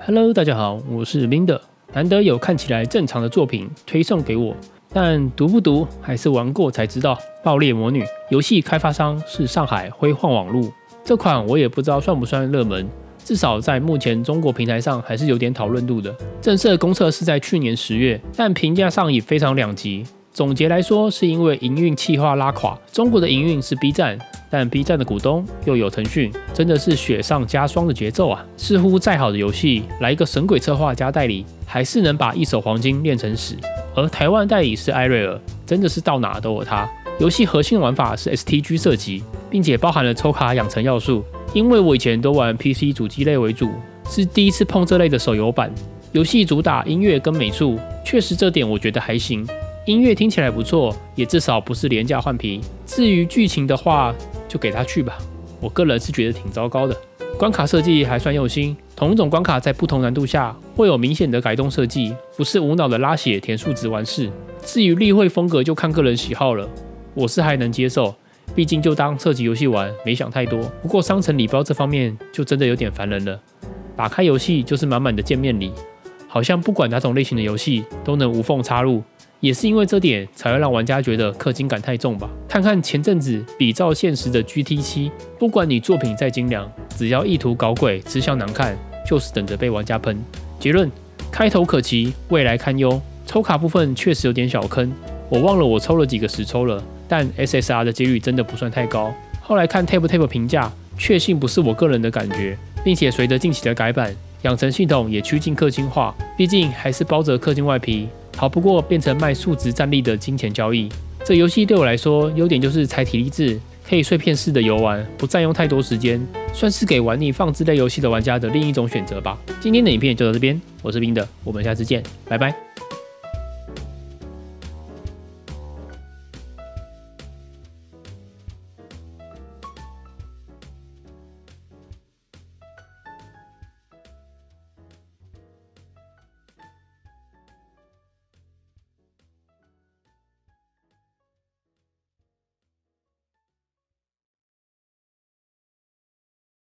Hello， 大家好，我是 Linda。难得有看起来正常的作品推送给我，但读不读还是玩过才知道。爆裂魔女游戏开发商是上海辉煌网路，这款我也不知道算不算热门，至少在目前中国平台上还是有点讨论度的。正式公测是在去年10月，但评价上也非常两极。总结来说，是因为营运企划拉垮。中国的营运是 B 站，但 B 站的股东又有腾讯，真的是雪上加霜的节奏啊！似乎再好的游戏，来一个神鬼策划加代理，还是能把一手黄金练成屎。而台湾代理是艾瑞尔，真的是到哪都有它。游戏核心玩法是 STG 射击，并且包含了抽卡养成要素。因为我以前都玩 PC 主机类为主，是第一次碰这类的手游版。游戏主打音乐跟美术，确实这点我觉得还行。音乐听起来不错，也至少不是廉价换皮。至于剧情的话，就给他去吧。我个人是觉得挺糟糕的。关卡设计还算用心，同一种关卡在不同难度下会有明显的改动设计，不是无脑的拉血填数值完事。至于例会风格就看个人喜好了，我是还能接受，毕竟就当射击游戏玩，没想太多。不过商城礼包这方面就真的有点烦人了，打开游戏就是满满的见面礼，好像不管哪种类型的游戏都能无缝插入。也是因为这点，才会让玩家觉得氪金感太重吧。看看前阵子比照现实的 GT7， 不管你作品再精良，只要意图搞鬼、吃相难看，就是等着被玩家喷。结论：开头可期，未来堪忧。抽卡部分确实有点小坑，我忘了我抽了几个实抽了，但 SSR 的几率真的不算太高。后来看 TapTap 评价，确信不是我个人的感觉，并且随着近期的改版，养成系统也趋近氪金化，毕竟还是包着氪金外皮。逃不过变成卖数值战力的金钱交易。这游戏对我来说，优点就是采体力制，可以碎片式的游玩，不占用太多时间，算是给玩腻放置类游戏的玩家的另一种选择吧。今天的影片就到这边，我是冰的，我们下次见，拜拜。